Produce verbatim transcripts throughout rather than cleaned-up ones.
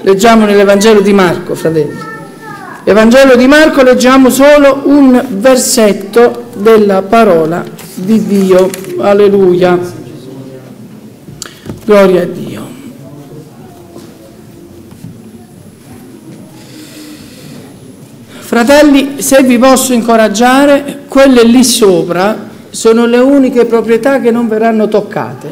Leggiamo nell'Evangelo di Marco, fratelli. Evangelo di Marco, leggiamo solo un versetto della parola di Dio. Alleluia. Gloria a Dio. Fratelli, se vi posso incoraggiare, quelle lì sopra sono le uniche proprietà che non verranno toccate.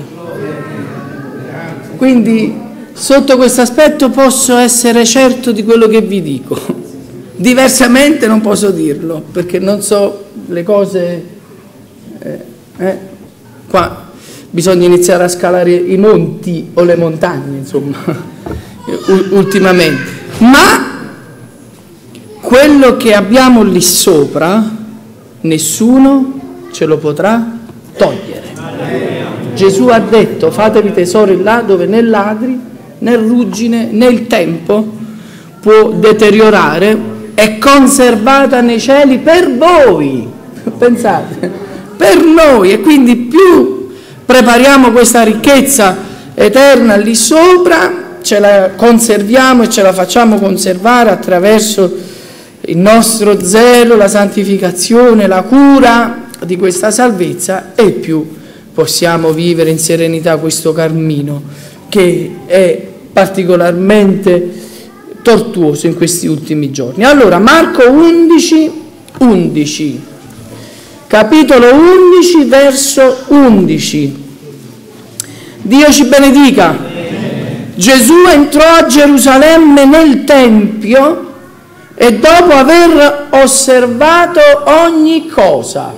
Quindi sotto questo aspetto posso essere certo di quello che vi dico. Diversamente non posso dirlo, perché non so le cose. Eh, eh, qua bisogna iniziare a scalare i monti o le montagne, insomma, ultimamente. Ma quello che abbiamo lì sopra, nessuno ce lo potrà togliere. Gesù ha detto: fatevi tesori là dove né ladri, né ruggine, né il tempo può deteriorare, è conservata nei cieli per voi. Pensate, per noi. E quindi più prepariamo questa ricchezza eterna lì sopra, ce la conserviamo e ce la facciamo conservare attraverso il nostro zelo, la santificazione, la cura di questa salvezza, e più possiamo vivere in serenità questo cammino che è particolarmente tortuoso in questi ultimi giorni. Allora, Marco undici, undici, capitolo undici, verso undici. Dio ci benedica. Gesù entrò a Gerusalemme nel Tempio e dopo aver osservato ogni cosa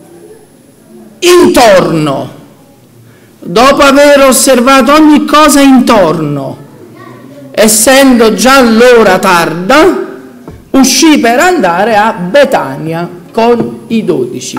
intorno, dopo aver osservato ogni cosa intorno, essendo già l'ora tarda, uscì per andare a Betania con i dodici.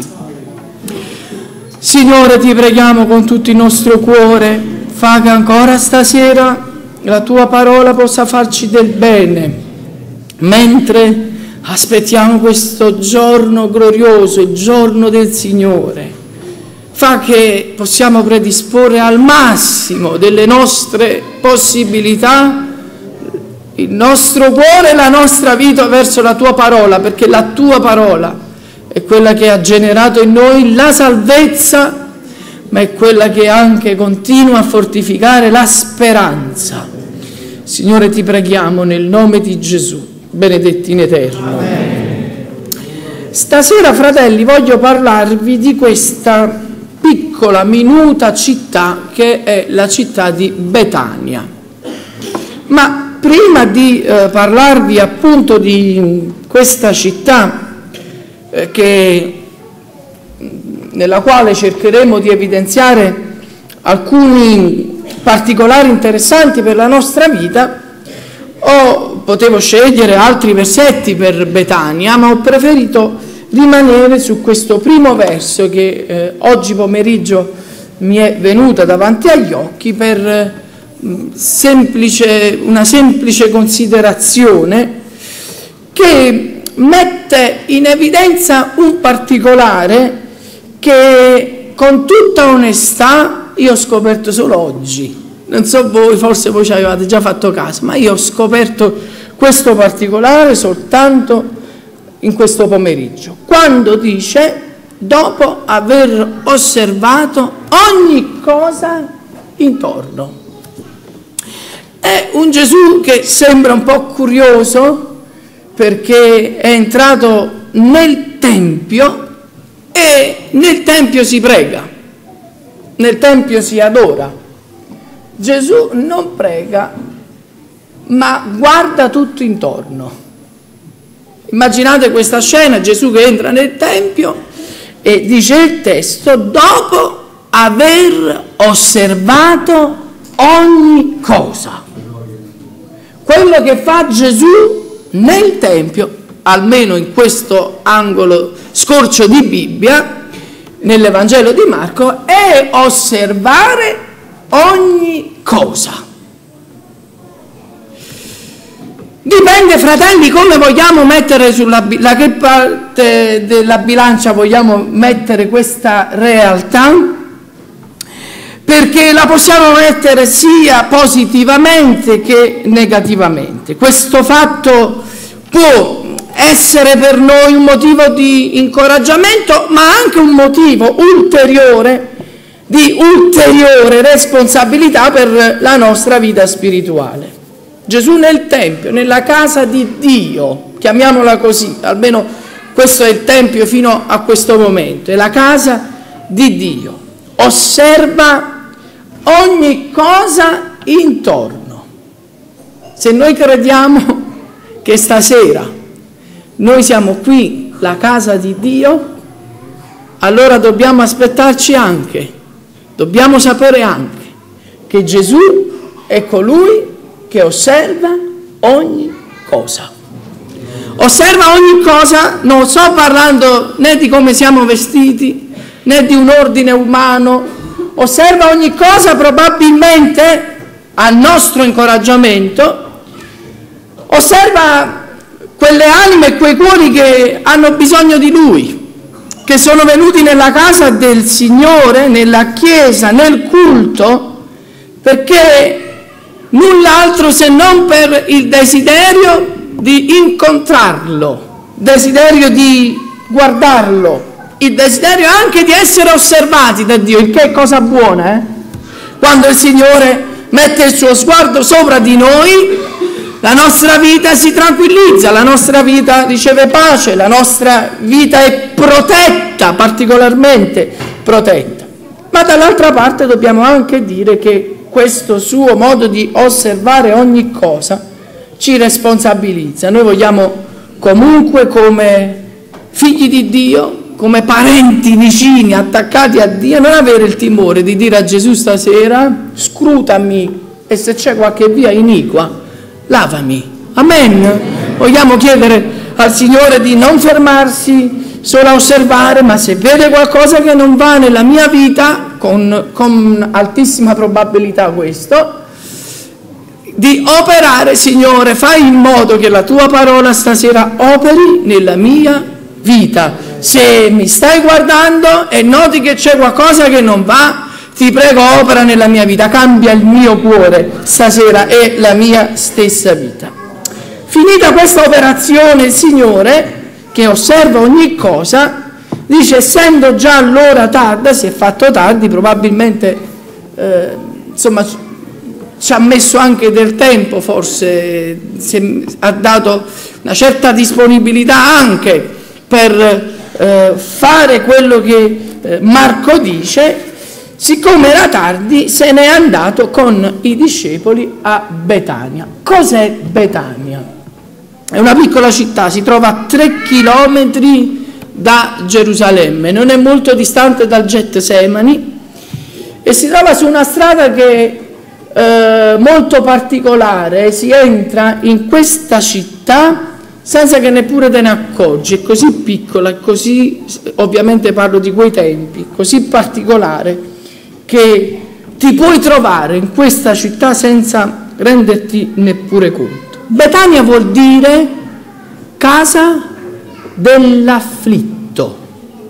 Signore, ti preghiamo con tutto il nostro cuore, fa che ancora stasera la tua parola possa farci del bene, mentre aspettiamo questo giorno glorioso, il giorno del Signore. Fa che possiamo predisporre al massimo delle nostre possibilità il nostro cuore e la nostra vita verso la tua parola, perché la tua parola è quella che ha generato in noi la salvezza, ma è quella che anche continua a fortificare la speranza. Signore, ti preghiamo nel nome di Gesù, benedetti in eterno. Amen. Stasera, fratelli, voglio parlarvi di questa piccola, minuta città che è la città di Betania. Ma prima di eh, parlarvi appunto di questa città, eh, che, nella quale cercheremo di evidenziare alcuni particolari interessanti per la nostra vita, o potevo scegliere altri versetti per Betania, ma ho preferito rimanere su questo primo verso che eh, oggi pomeriggio mi è venuta davanti agli occhi per eh, semplice, una semplice considerazione che mette in evidenza un particolare che con tutta onestà io ho scoperto solo oggi. Non so voi, forse voi ci avevate già fatto caso, ma io ho scoperto questo particolare soltanto in questo pomeriggio, quando dice: dopo aver osservato ogni cosa intorno. È un Gesù che sembra un po' curioso, perché è entrato nel Tempio e nel Tempio si prega, nel Tempio si adora. Gesù non prega, ma guarda tutto intorno. Immaginate questa scena: Gesù che entra nel Tempio e dice il testo: dopo aver osservato ogni cosa. Quello che fa Gesù nel Tempio, almeno in questo angolo scorcio di Bibbia, nell'Evangelo di Marco, è osservare ogni cosa. Dipende, fratelli, come vogliamo mettere sulla da che parte della bilancia vogliamo mettere questa realtà, perché la possiamo mettere sia positivamente che negativamente. Questo fatto può essere per noi un motivo di incoraggiamento, ma anche un motivo ulteriore di ulteriore responsabilità per la nostra vita spirituale. Gesù nel Tempio, nella casa di Dio, chiamiamola così, almeno questo è il Tempio fino a questo momento, è la casa di Dio, osserva ogni cosa intorno. Se noi crediamo che stasera noi siamo qui, la casa di Dio, allora dobbiamo aspettarci anche, dobbiamo sapere anche che Gesù è colui che osserva ogni cosa. Osserva ogni cosa, non sto parlando né di come siamo vestiti, né di un ordine umano, osserva ogni cosa probabilmente al nostro incoraggiamento, osserva quelle anime e quei cuori che hanno bisogno di Lui, che sono venuti nella casa del Signore, nella chiesa, nel culto, perché null'altro se non per il desiderio di incontrarlo, desiderio di guardarlo, il desiderio anche di essere osservati da Dio, il che è cosa buona, eh? Quando il Signore mette il suo sguardo sopra di noi, la nostra vita si tranquillizza, la nostra vita riceve pace, la nostra vita è protetta, particolarmente protetta. Ma dall'altra parte dobbiamo anche dire che questo suo modo di osservare ogni cosa ci responsabilizza. Noi vogliamo comunque, come figli di Dio, come parenti vicini, attaccati a Dio, non avere il timore di dire a Gesù stasera: scrutami e se c'è qualche via iniqua lavami. Amen. Vogliamo chiedere al Signore di non fermarsi solo a osservare, ma se vede qualcosa che non va nella mia vita, con, con altissima probabilità questo, di operare. Signore, fai in modo che la tua parola stasera operi nella mia vita. Se mi stai guardando e noti che c'è qualcosa che non va, ti prego, opera nella mia vita, cambia il mio cuore stasera e la mia stessa vita. Finita questa operazione, il Signore, che osserva ogni cosa, dice: essendo già l'ora tarda, si è fatto tardi, probabilmente eh, insomma ci ha messo anche del tempo, forse si ha dato una certa disponibilità anche per eh, fare quello che eh, Marco dice. Siccome era tardi, se n'è andato con i discepoli a Betania. Cos'è Betania? È una piccola città, si trova a tre chilometri da Gerusalemme, non è molto distante dal Getsemani e si trova su una strada che è eh, molto particolare. Si entra in questa città senza che neppure te ne accorgi, è così piccola, è così, ovviamente parlo di quei tempi, così particolare, che ti puoi trovare in questa città senza renderti neppure conto. Betania vuol dire casa dell'afflitto,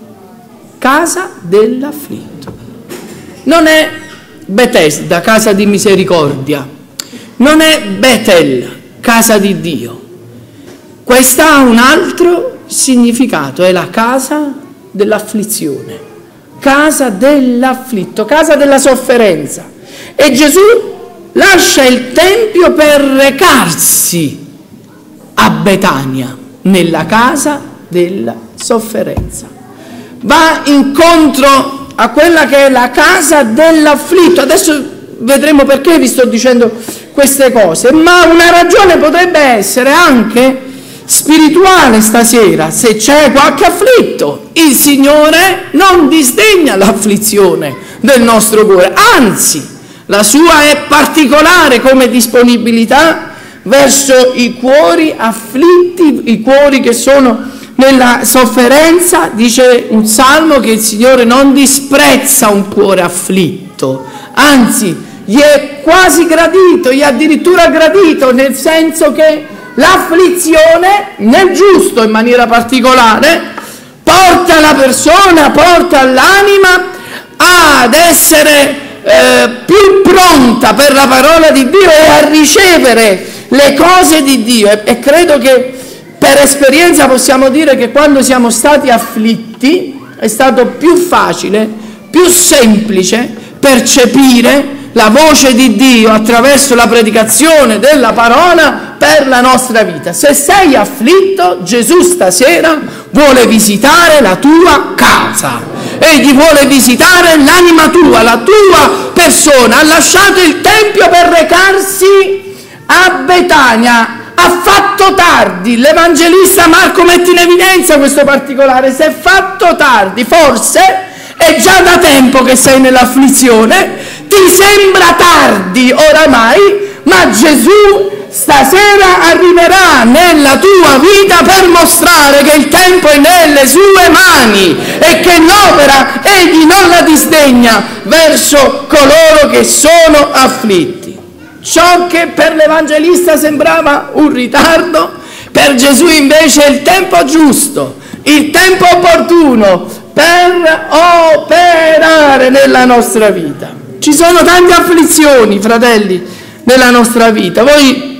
casa dell'afflitto. Non è Betesda, casa di misericordia, non è Betel, casa di Dio. Questa ha un altro significato, è la casa dell'afflizione, casa dell'afflitto, casa della sofferenza. E Gesù lascia il Tempio per recarsi a Betania, nella casa della sofferenza. Va incontro a quella che è la casa dell'afflitto. Adesso vedremo perché vi sto dicendo queste cose, ma una ragione potrebbe essere anche spirituale stasera. Se c'è qualche afflitto, il Signore non disdegna l'afflizione del nostro cuore, anzi la sua è particolare come disponibilità verso i cuori afflitti, i cuori che sono nella sofferenza. Dice un salmo che il Signore non disprezza un cuore afflitto, anzi gli è quasi gradito, gli è addirittura gradito, nel senso che l'afflizione, nel giusto in maniera particolare, porta la persona, porta l'anima ad essere eh, più pronta per la parola di Dio e a ricevere le cose di Dio. E, e credo che per esperienza possiamo dire che quando siamo stati afflitti è stato più facile, più semplice percepire la voce di Dio attraverso la predicazione della parola per la nostra vita. Se sei afflitto, Gesù stasera vuole visitare la tua casa, egli vuole visitare l'anima tua, la tua persona. Ha lasciato il tempio per recarsi a Betania, ha fatto tardi. L'evangelista Marco mette in evidenza questo particolare: si è fatto tardi, forse è già da tempo che sei nell'afflizione, ti sembra tardi oramai, ma Gesù stasera arriverà nella tua vita per mostrare che il tempo è nelle sue mani e che l'opera egli non la disdegna verso coloro che sono afflitti. Ciò che per l'evangelista sembrava un ritardo, per Gesù invece è il tempo giusto, il tempo opportuno per operare nella nostra vita. Ci sono tante afflizioni, fratelli, nella nostra vita. Voi,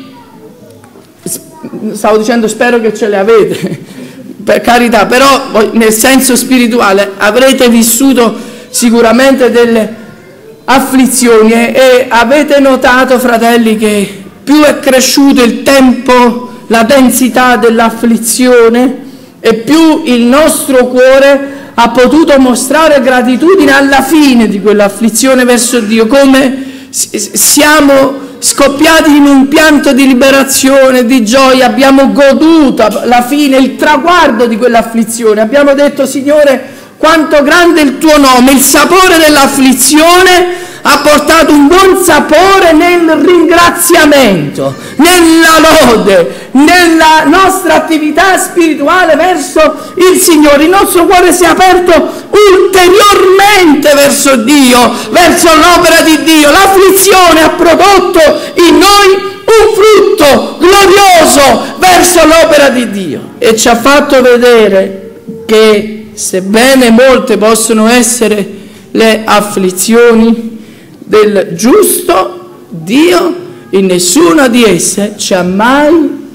stavo dicendo, spero che ce le avete, per carità, però voi, nel senso spirituale avrete vissuto sicuramente delle afflizioni e, e avete notato, fratelli, che più è cresciuto il tempo, la densità dell'afflizione, e più il nostro cuore ha potuto mostrare gratitudine alla fine di quell'afflizione verso Dio, come siamo scoppiati in un pianto di liberazione, di gioia, abbiamo goduto la fine, il traguardo di quell'afflizione, abbiamo detto: Signore, quanto grande è il tuo nome. Il sapore dell'afflizione ha portato un buon sapore nel ringraziamento, nella lode, nella nostra attività spirituale verso il Signore. Il nostro cuore si è aperto ulteriormente verso Dio, verso l'opera di Dio. L'afflizione ha prodotto in noi un frutto glorioso verso l'opera di Dio e ci ha fatto vedere che, sebbene molte possono essere le afflizioni del giusto, Dio in nessuna di esse ci ha mai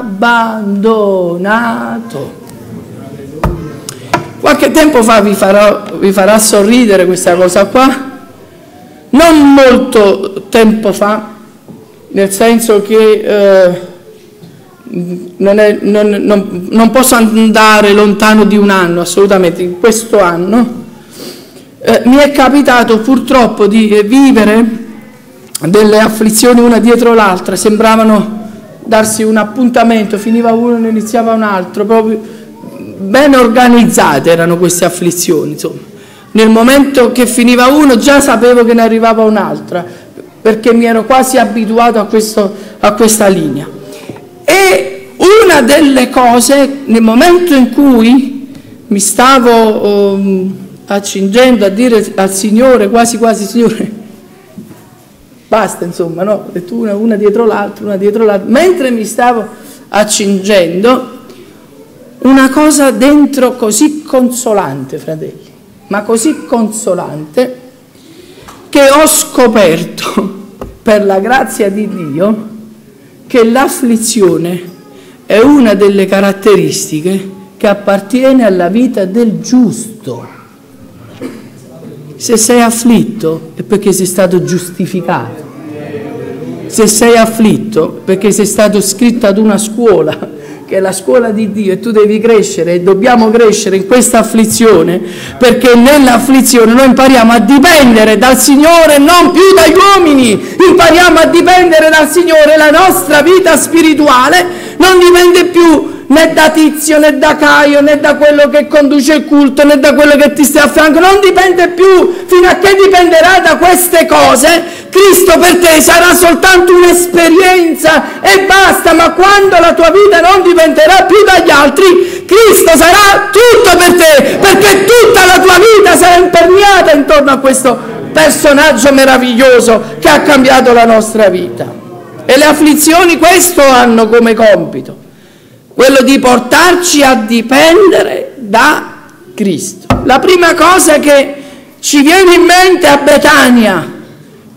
abbandonato. Qualche tempo fa vi farò, vi farà sorridere questa cosa qua, non molto tempo fa, nel senso che eh, non, è, non, non, non posso andare lontano di un anno, assolutamente, in questo anno eh, mi è capitato purtroppo di vivere delle afflizioni una dietro l'altra, sembravano darsi un appuntamento, finiva uno e iniziava un altro, proprio ben organizzate erano queste afflizioni, insomma. Nel momento che finiva uno già sapevo che ne arrivava un'altra, perché mi ero quasi abituato a, questo, a questa linea. E una delle cose, nel momento in cui mi stavo um, accingendo a dire al Signore, quasi quasi, Signore, basta, insomma, no? Ho detto una, una dietro l'altra, una dietro l'altra, mentre mi stavo accingendo, una cosa dentro così consolante, fratelli, ma così consolante, che ho scoperto, per la grazia di Dio, che l'afflizione è una delle caratteristiche che appartiene alla vita del giusto. Se sei afflitto è perché sei stato giustificato. Se sei afflitto perché sei stato iscritto ad una scuola, che è la scuola di Dio, e tu devi crescere, e dobbiamo crescere in questa afflizione, perché nell'afflizione noi impariamo a dipendere dal Signore, non più dagli uomini. Impariamo a dipendere dal Signore, la nostra vita spirituale non dipende più né da Tizio, né da Caio, né da quello che conduce il culto, né da quello che ti sta a fianco, non dipende più. Fino a che dipenderà da queste cose, Cristo per te sarà soltanto un'esperienza e basta, ma quando la tua vita non dipenderà più dagli altri, Cristo sarà tutto per te, perché tutta la tua vita sarà imperniata intorno a questo personaggio meraviglioso che ha cambiato la nostra vita. E le afflizioni questo hanno come compito, quello di portarci a dipendere da Cristo. La prima cosa che ci viene in mente a Betania,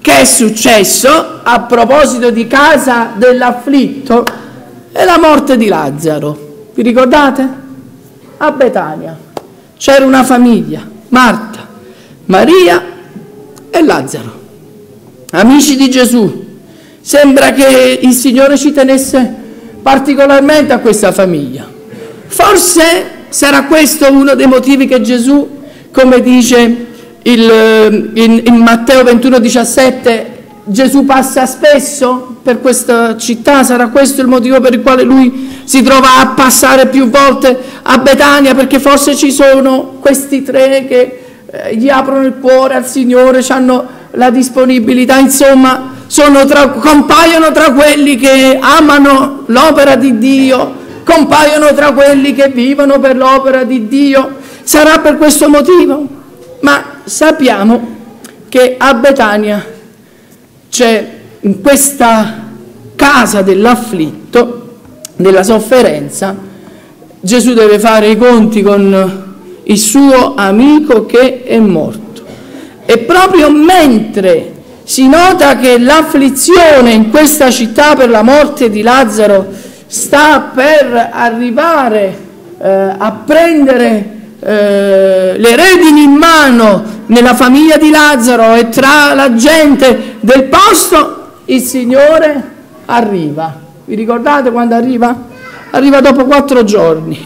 che è successo a proposito di casa dell'afflitto è la morte di Lazzaro. Vi ricordate? A Betania c'era una famiglia, Marta, Maria e Lazzaro, amici di Gesù. Sembra che il Signore ci tenesse particolarmente a questa famiglia. Forse sarà questo uno dei motivi che Gesù, come dice il, in, in Matteo ventuno diciassette, Gesù passa spesso per questa città. Sarà questo il motivo per il quale lui si trova a passare più volte a Betania, perché forse ci sono questi tre che eh, gli aprono il cuore al Signore, hanno la disponibilità, insomma sono tra, compaiono tra quelli che amano l'opera di Dio, compaiono tra quelli che vivono per l'opera di Dio. Sarà per questo motivo? Ma sappiamo che a Betania c'è, in questa casa dell'afflitto, della sofferenza, Gesù deve fare i conti con il suo amico che è morto. E proprio mentre si nota che l'afflizione in questa città per la morte di Lazzaro sta per arrivare eh, a prendere eh, le redini in mano nella famiglia di Lazzaro e tra la gente del posto, il Signore arriva. Vi ricordate quando arriva? Arriva dopo quattro giorni.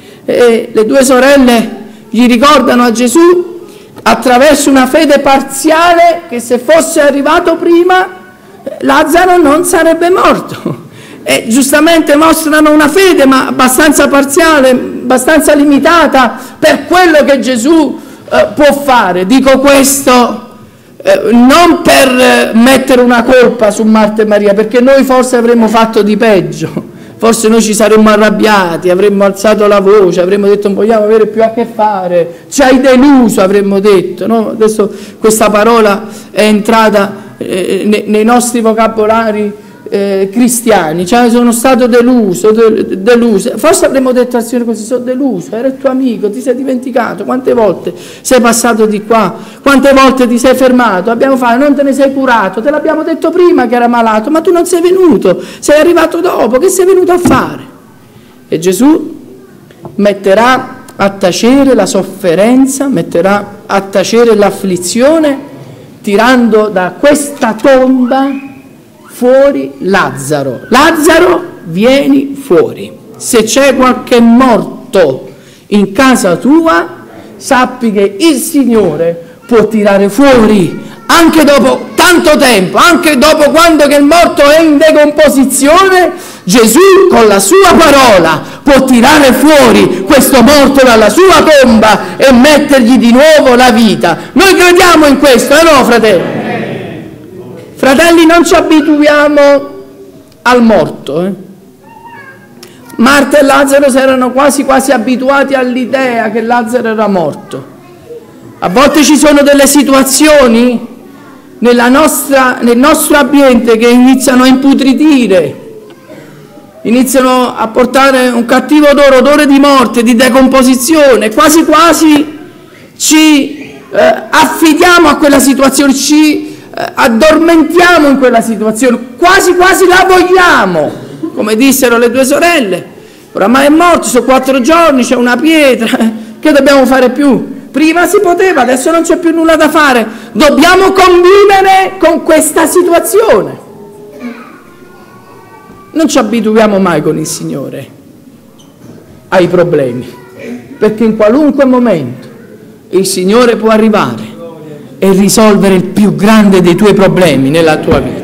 E le due sorelle gli ricordano a Gesù, attraverso una fede parziale, che se fosse arrivato prima Lazzaro non sarebbe morto. E giustamente mostrano una fede ma abbastanza parziale, abbastanza limitata per quello che Gesù eh, può fare. Dico questo eh, non per eh, mettere una colpa su Marta e Maria, perché noi forse avremmo fatto di peggio. Forse noi ci saremmo arrabbiati, avremmo alzato la voce, avremmo detto non vogliamo avere più a che fare, ci hai deluso, avremmo detto, no? Adesso questa parola è entrata eh, nei, nei nostri vocabolari eh, cristiani, cioè sono stato deluso, de, deluso. Forse avremmo detto al Signore così, sono deluso, era il tuo amico, ti sei dimenticato, quante volte sei passato di qua, quante volte ti sei fermato, abbiamo fatto, non te ne sei curato, te l'abbiamo detto prima che era malato, ma tu non sei venuto, sei arrivato dopo, che sei venuto a fare? E Gesù metterà a tacere la sofferenza, metterà a tacere l'afflizione, tirando da questa tomba fuori Lazzaro. Lazzaro, vieni fuori. Se c'è qualche morto in casa tua, sappi che il Signore può tirare fuori anche dopo tanto tempo, anche dopo quando che il morto è in decomposizione. Gesù con la sua parola può tirare fuori questo morto dalla sua tomba e mettergli di nuovo la vita. Noi crediamo in questo, eh no, fratelli? Fratelli, non ci abituiamo al morto. Eh? Marta e Lazzaro si erano quasi quasi abituati all'idea che Lazzaro era morto. A volte ci sono delle situazioni nella nostra, nel nostro ambiente che iniziano a imputridire, iniziano a portare un cattivo odore, odore di morte, di decomposizione, quasi quasi ci eh, affidiamo a quella situazione, ci eh, addormentiamo in quella situazione, quasi quasi la vogliamo, come dissero le due sorelle. Oramai è morto, sono quattro giorni, c'è una pietra, che dobbiamo fare più? Prima si poteva, adesso non c'è più nulla da fare, dobbiamo convivere con questa situazione. Non ci abituiamo mai con il Signore ai problemi, perché in qualunque momento il Signore può arrivare e risolvere il più grande dei tuoi problemi nella tua vita.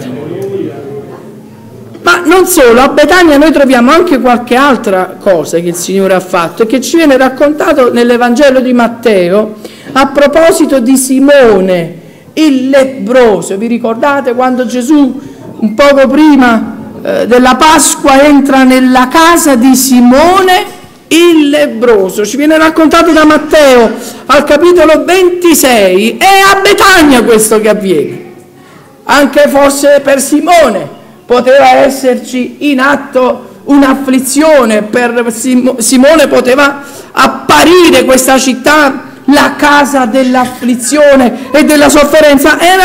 Ma non solo, a Betania noi troviamo anche qualche altra cosa che il Signore ha fatto e che ci viene raccontato nell'Evangelo di Matteo a proposito di Simone, il lebbroso. Vi ricordate quando Gesù, un poco prima eh, della Pasqua, entra nella casa di Simone, il lebbroso? Ci viene raccontato da Matteo al capitolo ventisei. È a Betania questo che avviene. Anche forse per Simone poteva esserci in atto un'afflizione, per Simone poteva apparire questa città la casa dell'afflizione e della sofferenza. Era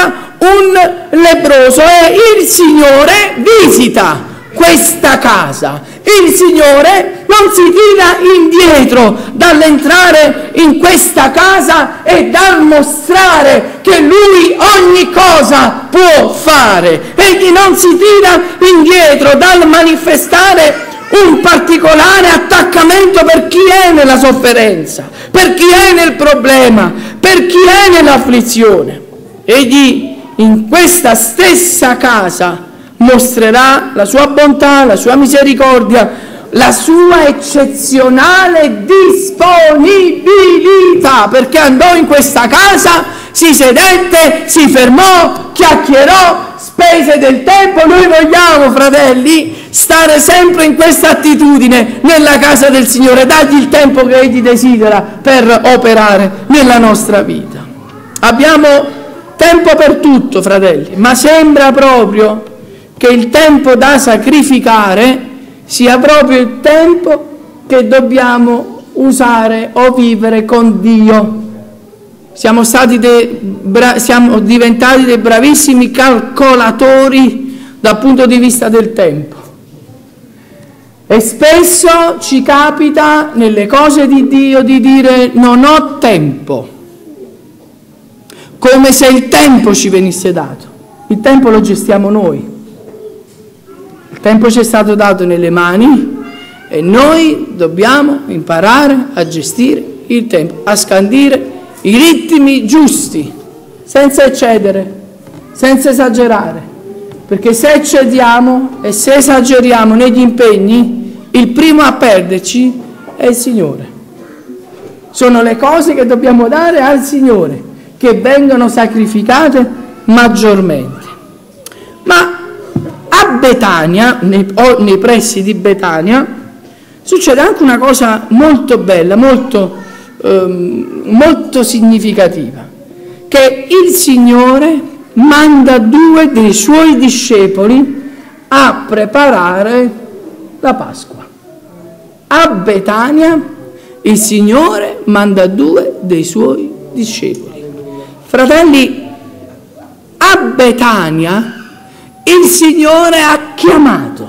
un lebbroso e il Signore visita questa casa. Il Signore non si tira indietro dall'entrare in questa casa e dal mostrare che Lui ogni cosa può fare. Egli non si tira indietro dal manifestare un particolare attaccamento per chi è nella sofferenza, per chi è nel problema, per chi è nell'afflizione. Egli in questa stessa casa mostrerà la sua bontà, la sua misericordia, la sua eccezionale disponibilità, perché andò in questa casa, si sedette, si fermò, chiacchierò, spese del tempo. Noi vogliamo, fratelli, stare sempre in questa attitudine nella casa del Signore, dagli il tempo che Egli desidera per operare nella nostra vita. Abbiamo tempo per tutto, fratelli, ma sembra proprio che il tempo da sacrificare sia proprio il tempo che dobbiamo usare o vivere con Dio. Siamo stati dei bra- siamo diventati dei bravissimi calcolatori dal punto di vista del tempo. E spesso ci capita nelle cose di Dio di dire non ho tempo, come se il tempo ci venisse dato. Il tempo lo gestiamo noi. Il tempo ci è stato dato nelle mani e noi dobbiamo imparare a gestire il tempo, a scandire i ritmi giusti, senza eccedere, senza esagerare, perché se eccediamo e se esageriamo negli impegni, il primo a perderci è il Signore. Sono le cose che dobbiamo dare al Signore, che vengono sacrificate maggiormente. Ma a Betania, nei, o nei pressi di Betania, succede anche una cosa molto bella, molto, ehm, molto significativa, che il Signore manda due dei Suoi discepoli a preparare la Pasqua. A Betania il Signore manda due dei Suoi discepoli. Fratelli, a Betania il Signore ha chiamato,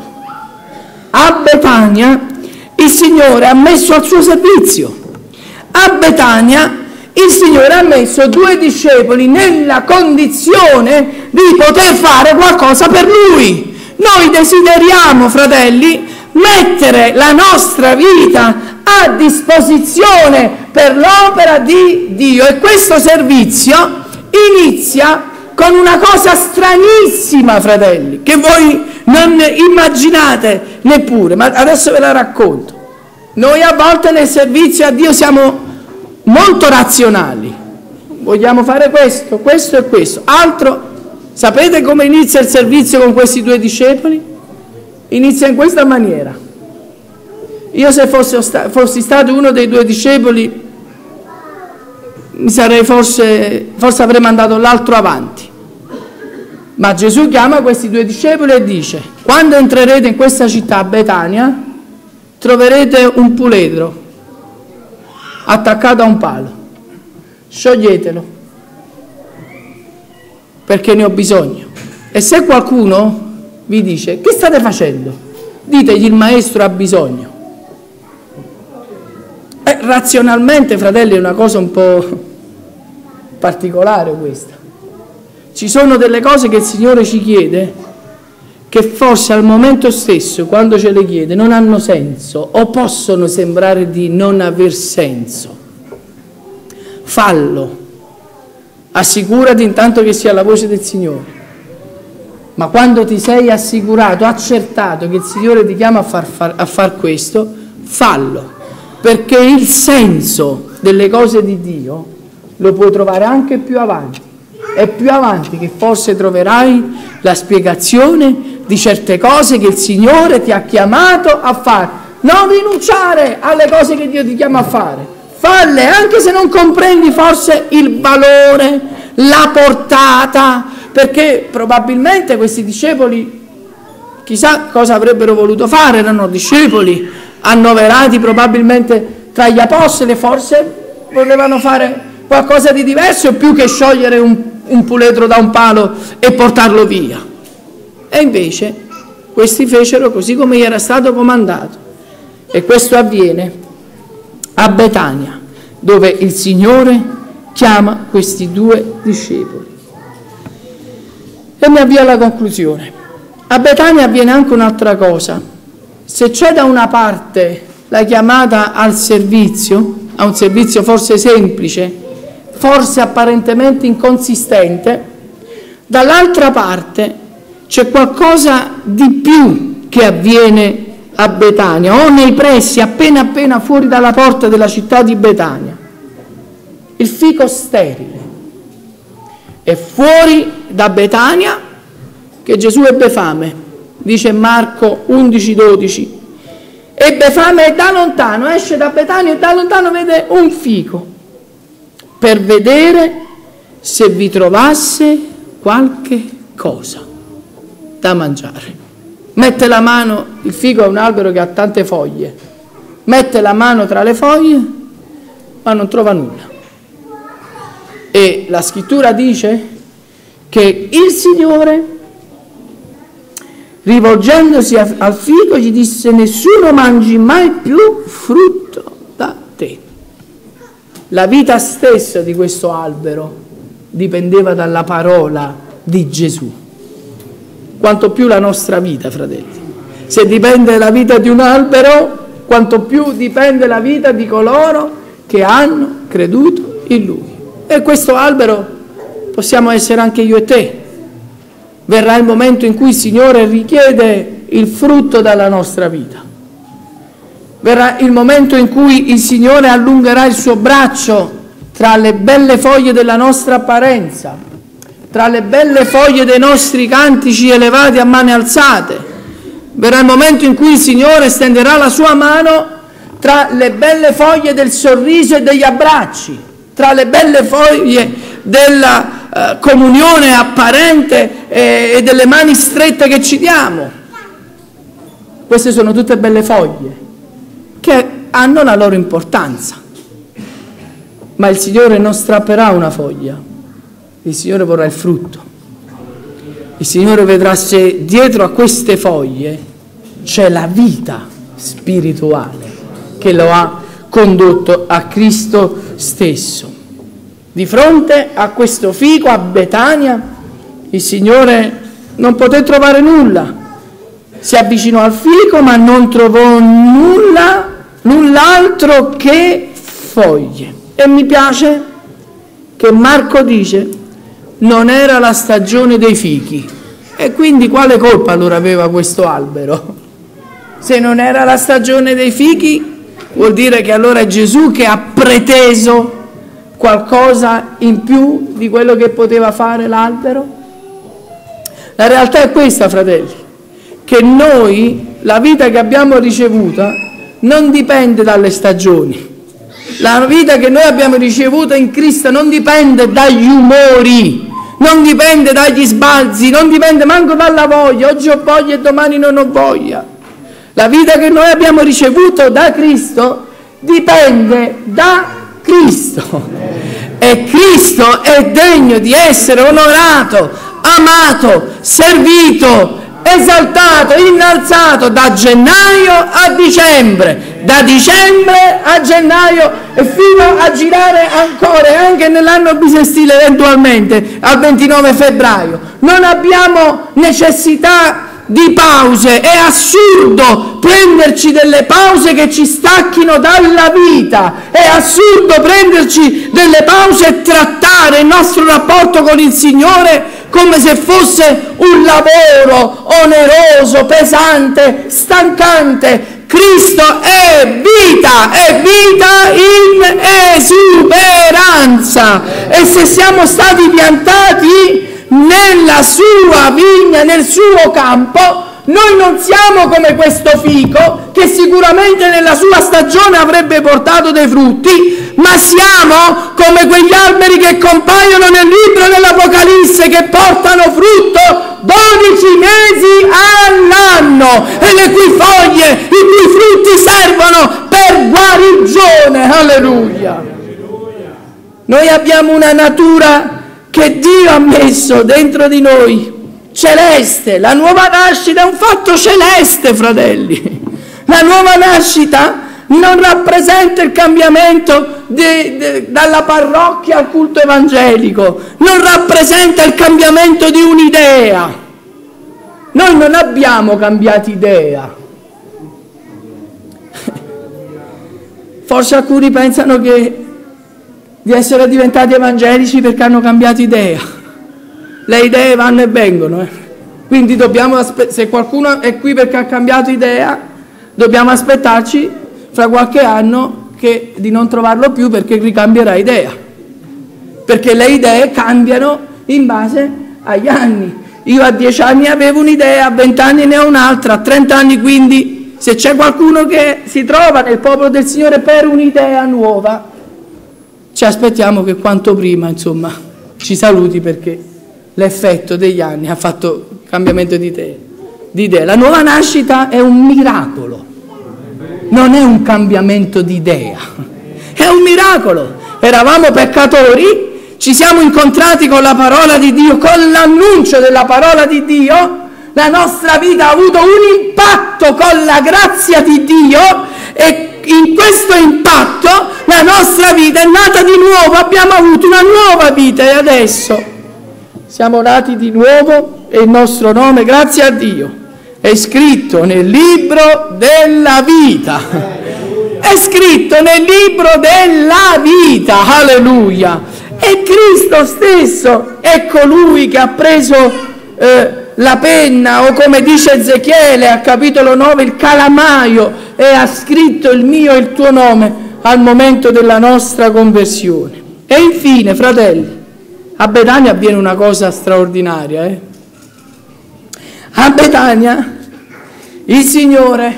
a Betania il Signore ha messo al suo servizio, a Betania il Signore ha messo due discepoli nella condizione di poter fare qualcosa per Lui. Noi desideriamo, fratelli, mettere la nostra vita a disposizione per l'opera di Dio, e questo servizio inizia con una cosa stranissima, fratelli, che voi non immaginate neppure, ma adesso ve la racconto. Noi a volte nel servizio a Dio siamo molto razionali, vogliamo fare questo, questo e questo, altro. Sapete come inizia il servizio con questi due discepoli? Inizia in questa maniera. Io se fossi, fossi stato uno dei due discepoli, mi sarei forse, forse avrei mandato l'altro avanti. Ma Gesù chiama questi due discepoli e dice: quando entrerete in questa città, Betania, troverete un puledro attaccato a un palo. Scioglietelo, perché ne ho bisogno. E se qualcuno vi dice: che state facendo? Ditegli: il maestro ha bisogno. Eh, razionalmente, fratelli, è una cosa un po' particolare questa. Ci sono delle cose che il Signore ci chiede che forse al momento stesso, quando ce le chiede, non hanno senso o possono sembrare di non aver senso. Fallo. Assicurati intanto che sia la voce del Signore. Ma quando ti sei assicurato, accertato che il Signore ti chiama a far, far, a far questo, fallo. Perché il senso delle cose di Dio lo puoi trovare anche più avanti. È più avanti che forse troverai la spiegazione di certe cose che il Signore ti ha chiamato a fare. Non rinunciare alle cose che Dio ti chiama a fare. Falle, anche se non comprendi forse il valore, la portata, perché probabilmente questi discepoli chissà cosa avrebbero voluto fare, erano discepoli annoverati probabilmente tra gli apostoli, forse volevano fare qualcosa di diverso più che sciogliere un un puledro da un palo e portarlo via. E invece questi fecero così come gli era stato comandato. E questo avviene a Betania, dove il Signore chiama questi due discepoli. E mi avvio alla conclusione. A Betania avviene anche un'altra cosa. Se c'è da una parte la chiamata al servizio, a un servizio forse semplice, forse apparentemente inconsistente, dall'altra parte c'è qualcosa di più che avviene a Betania, o nei pressi, appena appena fuori dalla porta della città di Betania. Il fico sterile. È fuori da Betania che Gesù ebbe fame, dice Marco undici dodici. Ebbe fame e da lontano, esce da Betania e da lontano vede un fico, per vedere se vi trovasse qualche cosa da mangiare. Mette la mano, il fico è un albero che ha tante foglie, mette la mano tra le foglie, ma non trova nulla. E la scrittura dice che il Signore, rivolgendosi al fico, gli disse: nessuno mangi mai più frutto da te. La vita stessa di questo albero dipendeva dalla parola di Gesù. Quanto più la nostra vita, fratelli. Se dipende la vita di un albero, quanto più dipende la vita di coloro che hanno creduto in Lui. E questo albero possiamo essere anche io e te. Verrà il momento in cui il Signore richiede il frutto dalla nostra vita. Verrà il momento in cui il Signore allungherà il suo braccio tra le belle foglie della nostra apparenza, tra le belle foglie dei nostri cantici elevati a mani alzate. Verrà il momento in cui il Signore stenderà la sua mano tra le belle foglie del sorriso e degli abbracci, tra le belle foglie della uh, comunione apparente e, e delle mani strette che ci diamo. Queste sono tutte belle foglie che hanno la loro importanza, ma il Signore non strapperà una foglia, il Signore vorrà il frutto. Il Signore vedrà se dietro a queste foglie c'è la vita spirituale che lo ha condotto a Cristo stesso. Di fronte a questo fico a Betania, il Signore non poté trovare nulla. Si avvicinò al fico, ma non trovò nulla, null'altro che foglie. E mi piace che Marco dice: non era la stagione dei fichi. E quindi quale colpa allora aveva questo albero? Se non era la stagione dei fichi, vuol dire che allora è Gesù che ha preteso qualcosa in più di quello che poteva fare l'albero? La realtà è questa, fratelli, che noi, la vita che abbiamo ricevuta, non dipende dalle stagioni. La vita che noi abbiamo ricevuto in Cristo non dipende dagli umori, non dipende dagli sbalzi, non dipende manco dalla voglia. Oggi ho voglia e domani non ho voglia. La vita che noi abbiamo ricevuto da Cristo dipende da Cristo. E Cristo è degno di essere onorato, amato, servito, esaltato, innalzato da gennaio a dicembre, da dicembre a gennaio e fino a girare ancora anche nell'anno bisestile eventualmente al ventinove febbraio. Non abbiamo necessità di pause, è assurdo prenderci delle pause che ci stacchino dalla vita, è assurdo prenderci delle pause e trattare il nostro rapporto con il Signore come se fosse un lavoro oneroso, pesante, stancante. Cristo è vita, è vita in esuberanza, e se siamo stati piantati nella sua vigna, nel suo campo, noi non siamo come questo fico che sicuramente nella sua stagione avrebbe portato dei frutti, ma siamo come quegli alberi che compaiono nel libro dell'Apocalisse, che portano frutto dodici mesi all'anno e le cui foglie, i cui frutti servono per guarigione. Alleluia! Noi abbiamo una natura che Dio ha messo dentro di noi, celeste. La nuova nascita è un fatto celeste, fratelli. La nuova nascita non rappresenta il cambiamento de, de, dalla parrocchia al culto evangelico, non rappresenta il cambiamento di un'idea. Noi non abbiamo cambiato idea. Forse alcuni pensano che di essere diventati evangelici perché hanno cambiato idea. Le idee vanno e vengono, eh. Quindi dobbiamo aspe- se qualcuno è qui perché ha cambiato idea, dobbiamo aspettarci fra qualche anno che, di non trovarlo più perché ricambierà idea. Perché le idee cambiano in base agli anni. Io a dieci anni avevo un'idea, a venti anni ne ho un'altra, a trenta anni quindi... Se c'è qualcuno che si trova nel popolo del Signore per un'idea nuova, ci aspettiamo che quanto prima, insomma, ci saluti perché l'effetto degli anni ha fatto cambiamento di idea. Di idea. La nuova nascita è un miracolo, non è un cambiamento di idea, è un miracolo. Eravamo peccatori, ci siamo incontrati con la parola di Dio, con l'annuncio della parola di Dio. La nostra vita ha avuto un impatto con la grazia di Dio e in questo impatto la nostra vita è nata di nuovo, abbiamo avuto una nuova vita e adesso siamo nati di nuovo e il nostro nome, grazie a Dio, è scritto nel libro della vita. È scritto nel libro della vita, alleluia. E Cristo stesso è colui che ha preso... Eh, la penna, o come dice Ezechiele a capitolo nove, il calamaio, e ha scritto il mio e il tuo nome al momento della nostra conversione. E infine, fratelli, a Betania avviene una cosa straordinaria. Eh? A Betania il Signore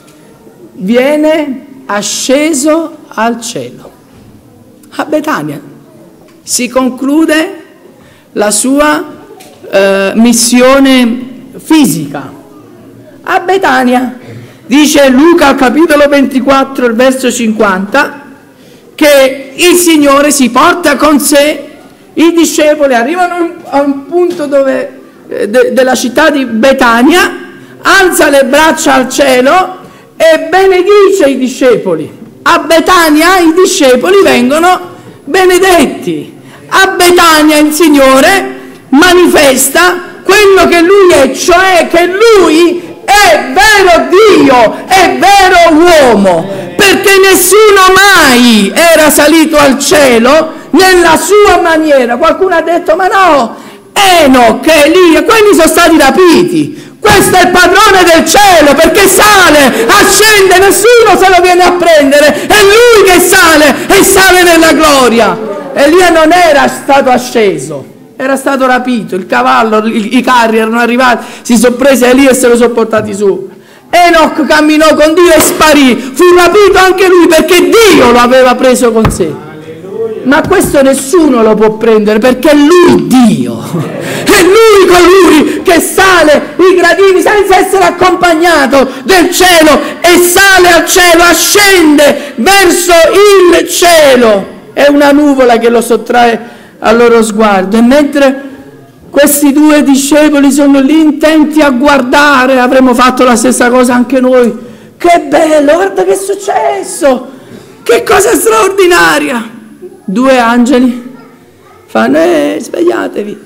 viene asceso al cielo. A Betania si conclude la sua Uh, missione fisica. A Betania dice Luca al capitolo ventiquattro, il verso cinquanta, che il Signore si porta con sé i discepoli, arrivano a un punto dove, eh, de, della città di Betania, alza le braccia al cielo e benedice i discepoli. A Betania i discepoli vengono benedetti. A Betania il Signore manifesta quello che Lui è, cioè che Lui è vero Dio, è vero uomo, perché nessuno mai era salito al cielo nella sua maniera. Qualcuno ha detto, ma no, Enoch, Elia, quelli sono stati rapiti. Questo è il padrone del cielo, perché sale, ascende, nessuno se lo viene a prendere, è Lui che sale e sale nella gloria. Elia non era stato asceso, era stato rapito, il cavallo, i, i carri erano arrivati, si sono presi Elia e se lo sono portati su. Enoch camminò con Dio e sparì, fu rapito anche lui perché Dio lo aveva preso con sé. Ma questo nessuno lo può prendere perché è Lui Dio, è Lui colui che sale i gradini senza essere accompagnato del cielo e sale al cielo, ascende verso il cielo. È una nuvola che lo sottrae al loro sguardo, e mentre questi due discepoli sono lì intenti a guardare, avremmo fatto la stessa cosa anche noi. Che bello, guarda che è successo, che cosa straordinaria. Due angeli fanno, eh, svegliatevi.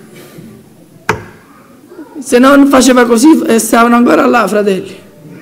Se non faceva così, eh, stavano ancora là, fratelli.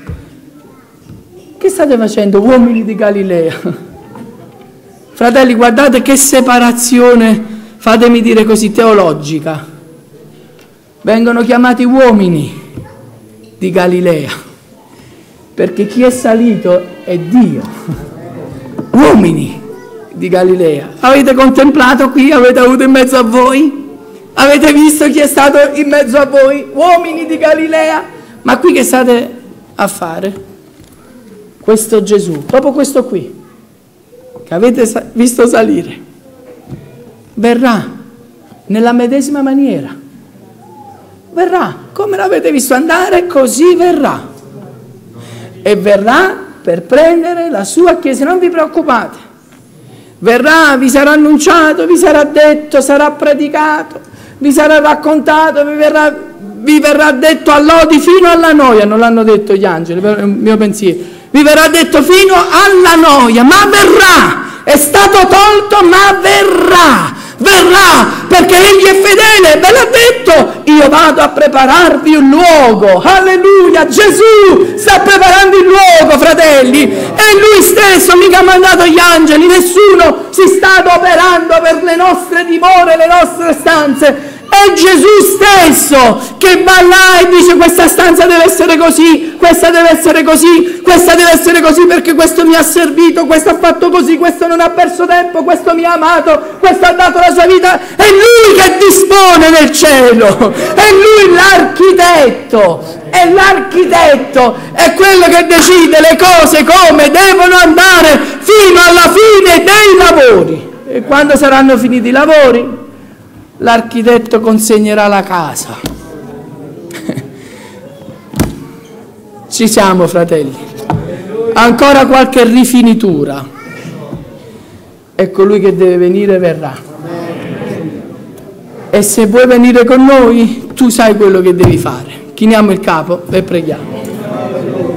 Che state facendo, uomini di Galilea? Fratelli, guardate che separazione, fatemi dire così, teologica. Vengono chiamati uomini di Galilea, perché chi è salito è Dio. Uomini di Galilea. Avete contemplato qui? Avete avuto in mezzo a voi? Avete visto chi è stato in mezzo a voi? Uomini di Galilea. Ma qui che state a fare? Questo Gesù, proprio questo qui, che avete visto salire, verrà nella medesima maniera. Verrà, come l'avete visto andare, così verrà. E verrà per prendere la sua Chiesa. Non vi preoccupate. Verrà, vi sarà annunciato, vi sarà detto, sarà predicato, vi sarà raccontato, vi verrà, vi verrà detto all'odi fino alla noia, non l'hanno detto gli angeli, è un mio pensiero, vi verrà detto fino alla noia, ma verrà, è stato tolto ma verrà, verrà perché egli è fedele, ve l'ha detto, io vado a prepararvi un luogo, alleluia, Gesù sta preparando il luogo, fratelli, e lui stesso mica ha mandato gli angeli, nessuno si sta adoperando per le nostre dimore, le nostre stanze. È Gesù stesso che va là e dice questa stanza deve essere così, questa deve essere così, questa deve essere così perché questo mi ha servito, questo ha fatto così, questo non ha perso tempo, questo mi ha amato, questo ha dato la sua vita. È Lui che dispone nel cielo, è Lui l'architetto, è l'architetto, è quello che decide le cose come devono andare fino alla fine dei lavori. E quando saranno finiti i lavori, l'architetto consegnerà la casa. Ci siamo, fratelli? Ancora qualche rifinitura e colui che deve venire verrà. E se vuoi venire con noi, tu sai quello che devi fare. Chiniamo il capo e preghiamo.